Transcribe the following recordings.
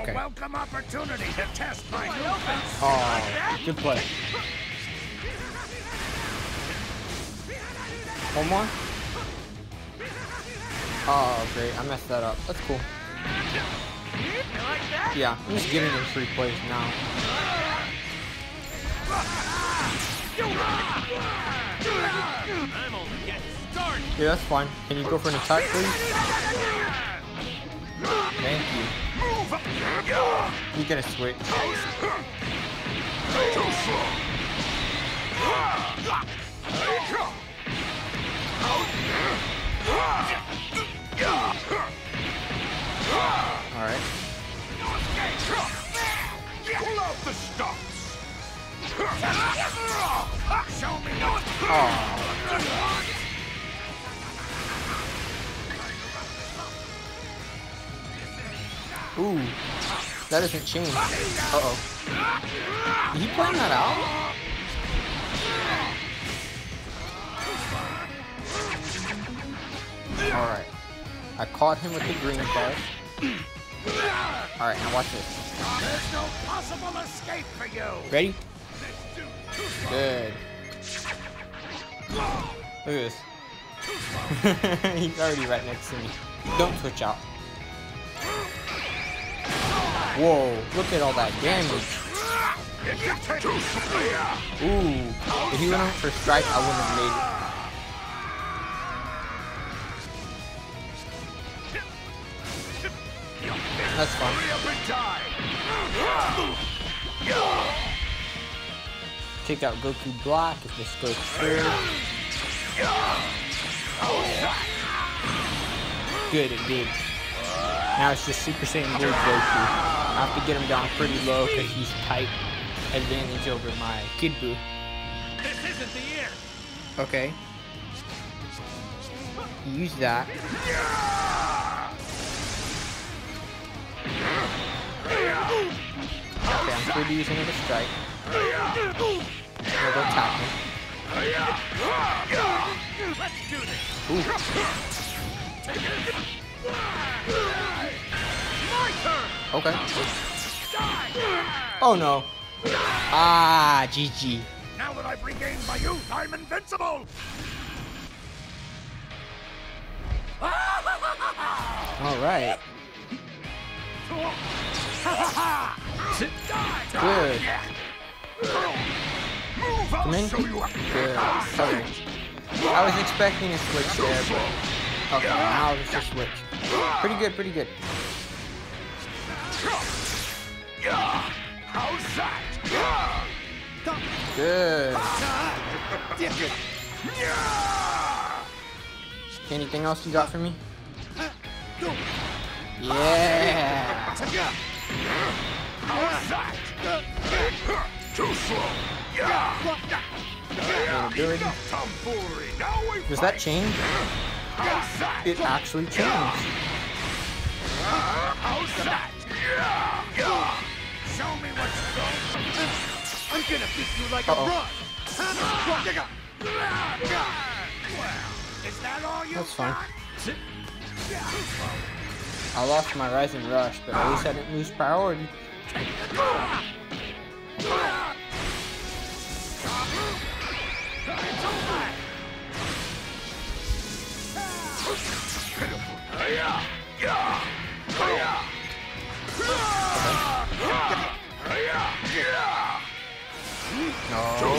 Okay. A welcome opportunity to test my new fence. Oh, good play. One more. Oh, great. I messed that up. That's cool. Yeah, I'm just giving him free plays now. Yeah, that's fine. Can you go for an attack, please? Thank you. You get a switch. Alright. Pull out the stops. Show me what's Ooh, that doesn't change. Uh-oh. Did he plan that out? Alright. I caught him with the green card. Alright, now watch this. There's no possible escape for you. Ready? Good. Look at this. He's already right next to me. Don't switch out. Whoa, look at all that damage. Ooh, if he went for a strike, I wouldn't have made it. That's fun. Take out Goku block if this goes through. Good, it did. Now it's just Super Saiyan Blue Goku. I have to get him down pretty low because he's tight advantage over my Kid Buu. This isn't the year. Okay. Use that. Okay, I'm free to use another strike. We'll go tap him. Let's do this. Ooh. Okay. Oh no. Ah, GG. Now that I've regained my youth, I'm invincible. Alright. Good. Come in. Good. Okay. I was expecting a switch there, but okay, now it's a switch. Pretty good, pretty good. How's that? Good. Anything else you got for me? Yeah. Too slow. Ability. Does that change? It actually changed. How's that? Show me what's going. I'm gonna beat you like a rug. Is that all you That's fine. got? I lost my Rising Rush, but at least I didn't lose priority. No.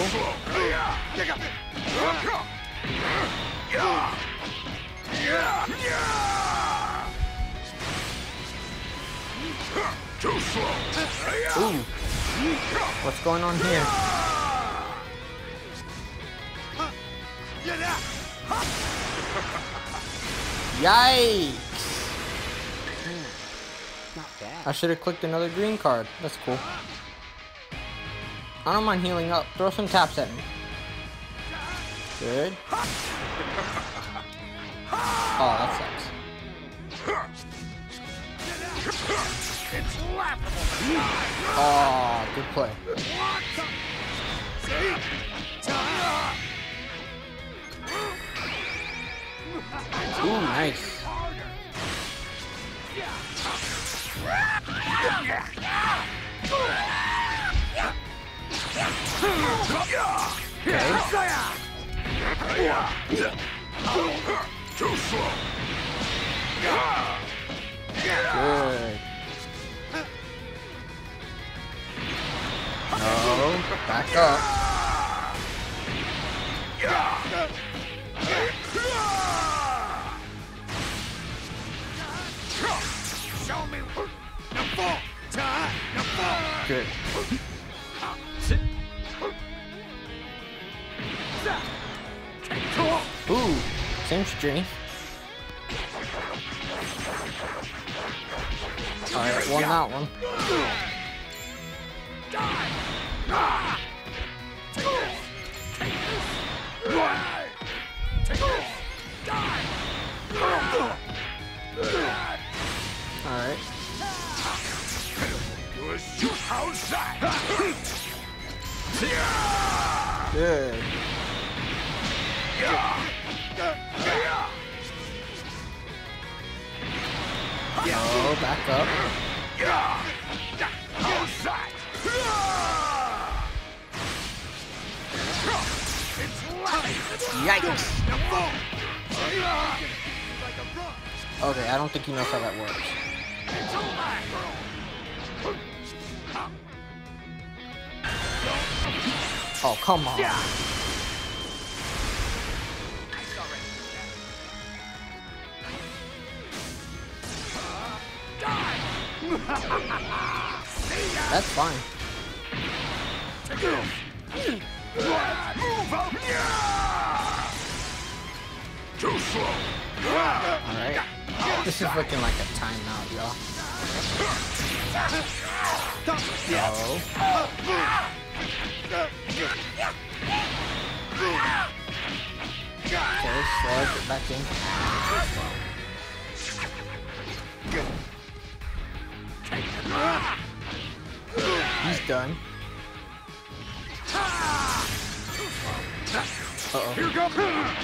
Ooh. What's going on here? Yikes! Not bad. I should have clicked another green card. That's cool. I don't mind healing up. Throw some taps at me. Good. Oh, that sucks. Oh, good play. Ooh, nice. Too slow. Good. No, back up. Show me the ball. Good. Ooh, same strength. Alright, won that one. Alright. Good. Oh, back up. Yikes. Okay, I don't think he knows how that works. Oh, come on. That's fine. Too slow. Alright. This is looking like a timeout, y'all. Oh. Okay, Slug, get back in. He's done. Uh-oh. Here goes.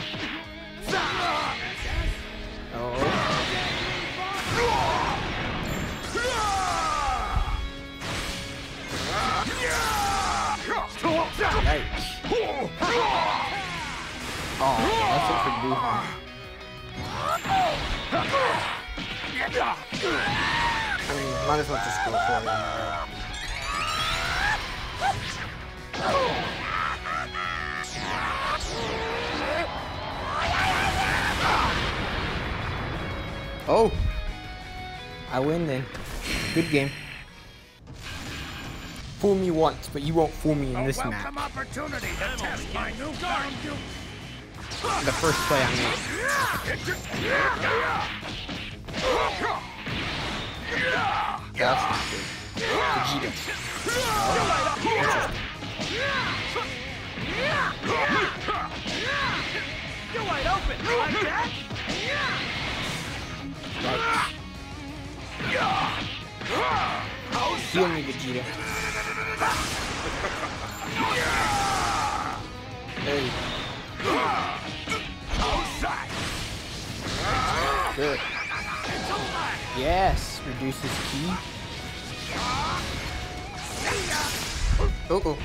Oh. Yikes. Oh, that's it for Buu. I mean, might as well just go for it. Oh! I win then. Good game. Fool me once, but you won't fool me in this match. Opportunity to test my new guard. The first play I made. That's not good. Vegeta. Oh, You're wide open. Like that? Heal me, Vegeta. Hey. Good. Yes, reduces ki. Uh-oh.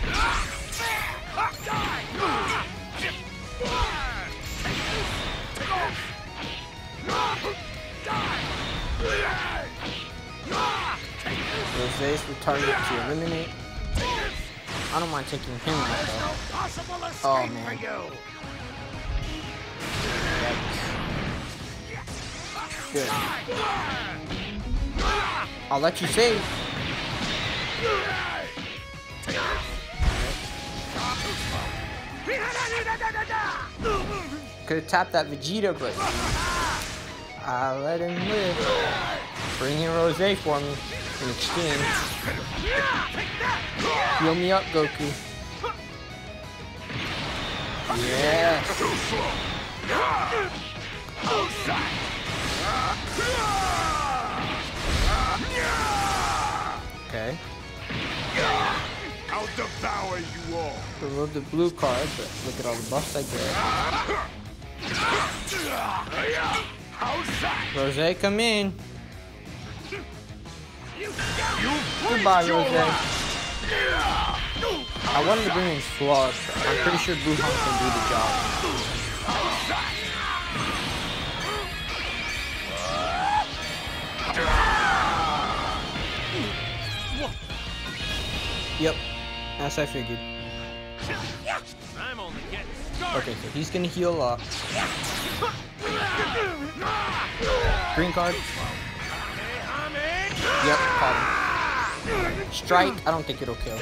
Rose's the target to eliminate. I don't mind taking him out though. Oh man. Good. I'll let you save. Could have tapped that Vegeta, but I let him live. Bring in Rose for me in exchange. Heal me up, Goku. Yes. Okay. I'll devour you all. I love the blue card, but look at all the buffs I get. Rose, come in. Goodbye, Rose. I wanted to bring in Slug. I'm pretty sure Buhan can do the job. Yep, as I figured. I'm only getting started. Okay, so he's gonna heal up. Green card. Yep, caught him. Strike, I don't think it'll kill.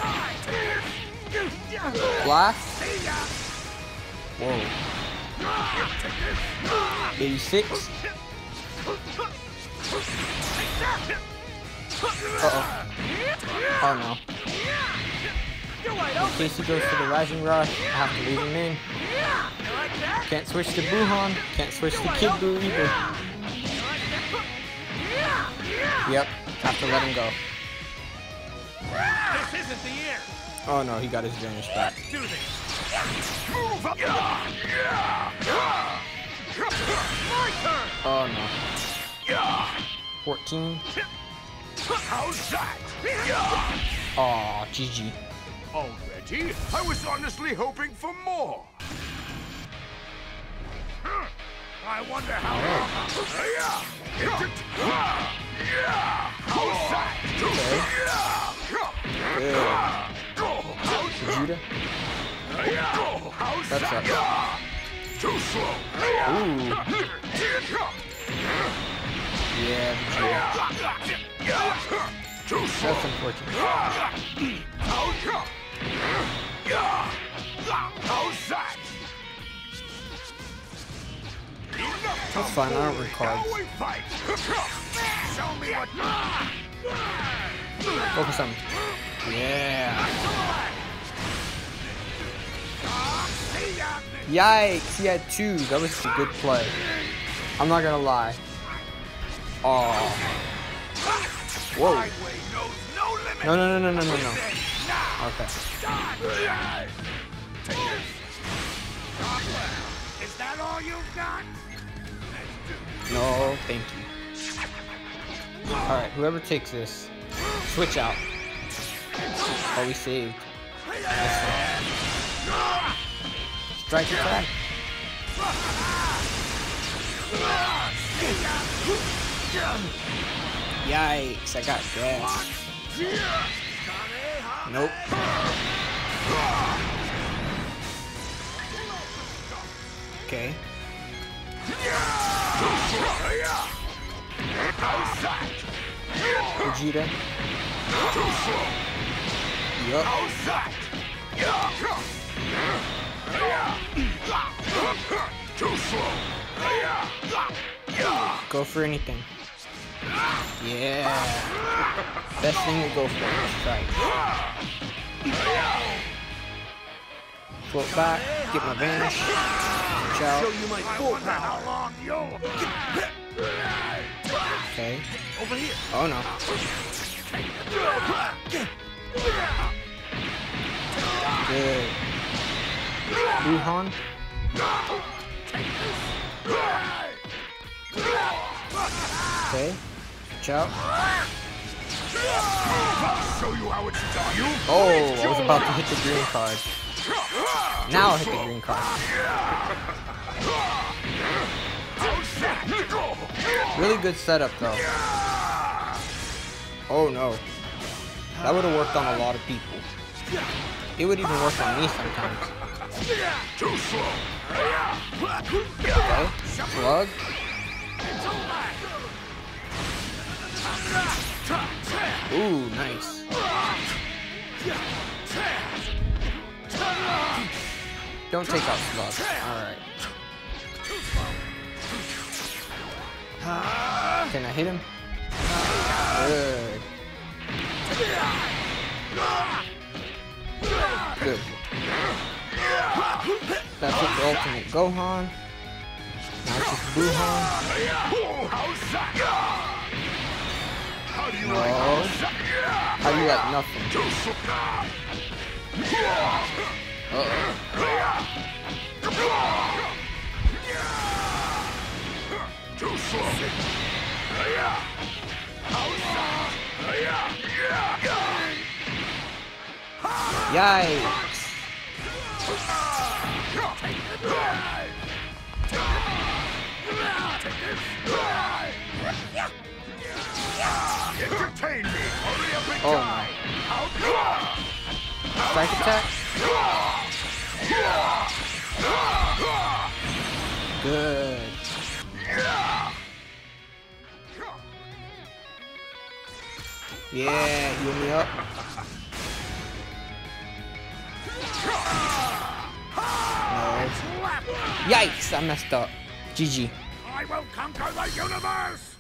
Blast. Whoa. 86. Uh-oh. Oh no. In case he goes for the Rising Rush, I have to leave him in. Can't switch to Buhan. Can't switch to Kid Buu either. Yep, have to let him go. This isn't the year. Oh no, he got his Vanish back. Do this. Oh no. 14. How's that? Aw, GG. Already? I was honestly hoping for more. I wonder how long. How's that? Vegeta? That's up. Too slow. Ooh. Yeah, Vegeta. That's unfortunate. That's fine, I don't read cards. Focus on me. Yeah. Yikes, he had 2. That was a good play. I'm not gonna lie. Oh. Whoa. No. Okay. Is that all you've got? No, thank you. Alright, whoever takes this, switch out. Oh, we saved. Strike attack. Yikes, I got gas. Nope. Okay. Vegeta. Yup. Go for anything. Yeah. Best thing to go for is strike. Float back, get my Vanish. Ciao. Show you my full power. Okay. Over here. Oh no. Good. Buhan. Okay. Ciao. Show you how it's done. Oh, I was about to hit the green card. Now I'll hit the green card. Really good setup though. Oh no. That would have worked on a lot of people. It would even work on me sometimes. Okay. Slug. Ooh, nice. Don't take out Slug. Alright. Can I hit him? Good. Good. That's it for Ultimate Gohan. Now it's just Buhan. No. How do you like nothing? Uh-oh. Yikes. Entertain me. Hurry up and Oh die. Strike attack. Good. Yeah, heal me up. No. Yikes, I messed up. GG. I will conquer the universe.